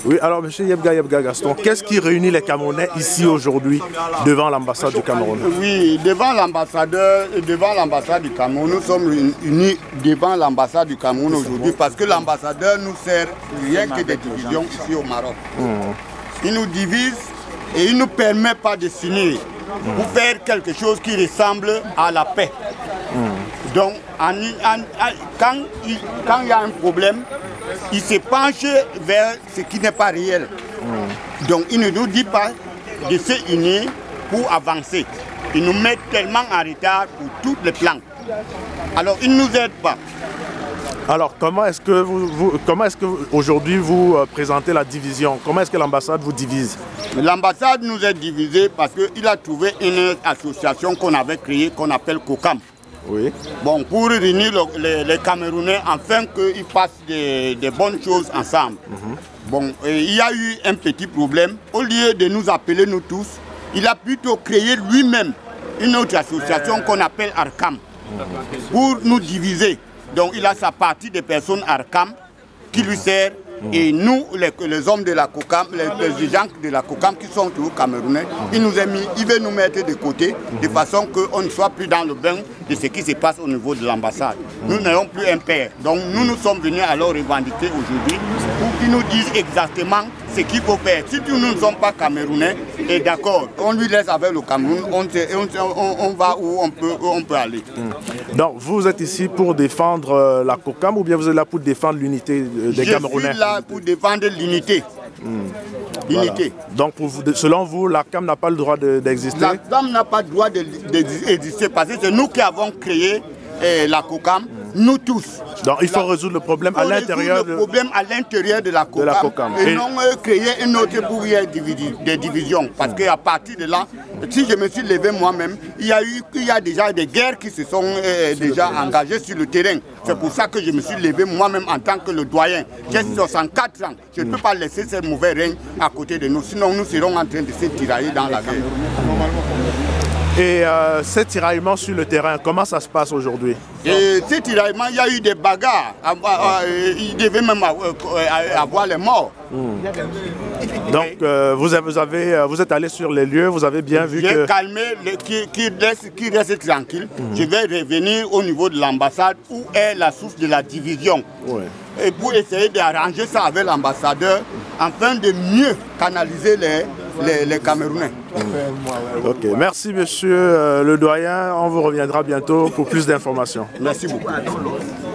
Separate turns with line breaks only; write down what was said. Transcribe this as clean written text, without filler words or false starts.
Oui, alors M. Yebga Gaston, qu'est-ce qui réunit les Camerounais ici aujourd'hui devant l'ambassade du Cameroun?
Oui, devant l'ambassade du Cameroun, nous sommes unis devant l'ambassade du Cameroun aujourd'hui parce que l'ambassadeur nous sert rien que des divisions ici au Maroc. Il nous divise et il ne nous permet pas de signer pour faire quelque chose qui ressemble à la paix. Donc, quand il y a un problème, il se penche vers ce qui n'est pas réel. Donc, il ne nous dit pas de se unir pour avancer. Il nous met tellement en retard pour tous les plans. Alors, il ne nous aide pas.
Alors, comment est-ce que aujourd'hui vous présentez la division? Comment est-ce que l'ambassade vous divise?
L'ambassade nous est divisée parce qu'il a trouvé une association qu'on avait créée, qu'on appelle COCAM.
Oui.
Bon, pour réunir les Camerounais afin qu'ils fassent des bonnes choses ensemble. Bon, il y a eu un petit problème. Au lieu de nous appeler nous tous, il a plutôt créé lui-même une autre association qu'on appelle ARCAM pour nous diviser. Donc il a sa partie de personnes ARCAM qui lui sert. Et nous, les hommes de la COCAM, les gens de la COCAM qui sont toujours camerounais, il veut nous mettre de côté de façon qu'on ne soit plus dans le bain de ce qui se passe au niveau de l'ambassade. Nous n'avons plus un père. Donc nous sommes venus alors revendiquer aujourd'hui pour qu'ils nous disent exactement ce qu'il faut faire. Si nous ne sommes pas camerounais, et d'accord, on lui laisse avec le Cameroun, on va où on peut aller.
Donc vous êtes ici pour défendre la COCAM ou bien vous êtes là pour défendre l'unité des Camerounais?
Je suis là pour défendre l'unité.
Voilà. Donc selon vous, la CAM n'a pas le droit d'exister?
La CAM n'a pas le droit d'exister parce que c'est nous qui avons créé la COCAM, nous tous.
Donc il faut résoudre le problème à l'intérieur
de la COCAM et non créer une autre pour y des divisions. Parce qu'à partir de là, si je me suis levé moi-même, il y a déjà des guerres qui se sont déjà engagées sur le terrain. C'est pour ça que je me suis levé moi-même en tant que le doyen. J'ai 64 ans. Je ne peux pas laisser ce mauvais règne à côté de nous. Sinon nous serons en train de se tirailler dans la guerre.
Et ces tiraillements sur le terrain, comment ça se passe aujourd'hui?
Ces tiraillements, il y a eu des bagarres. Il devait même avoir les morts.
Donc vous êtes allé sur les lieux, vous avez bien vu que...
J'ai calmé, qui reste tranquille. Je vais revenir au niveau de l'ambassade où est la source de la division.
Ouais.
Et pour essayer d'arranger ça avec l'ambassadeur afin de mieux canaliser les Camerounais.
Ok, merci monsieur le doyen, on vous reviendra bientôt pour plus d'informations.
Merci beaucoup.